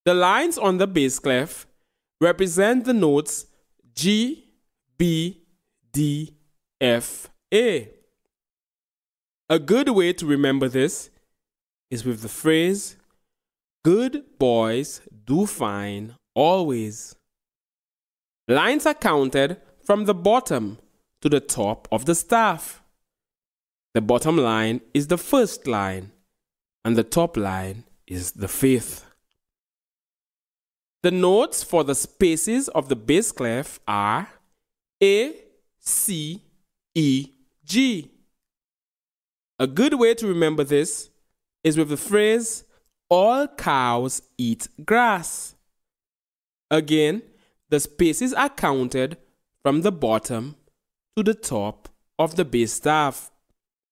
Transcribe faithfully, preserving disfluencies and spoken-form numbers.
The lines on the bass clef represent the notes G, B, D, F, A. A good way to remember this is with the phrase, "Good boys do fine always." Lines are counted from the bottom to the top of the staff. The bottom line is the first line, and the top line is the fifth. The notes for the spaces of the bass clef are A, C, E, G. A good way to remember this is with the phrase, "All cows eat grass." Again, the spaces are counted from the bottom to the top of the bass staff.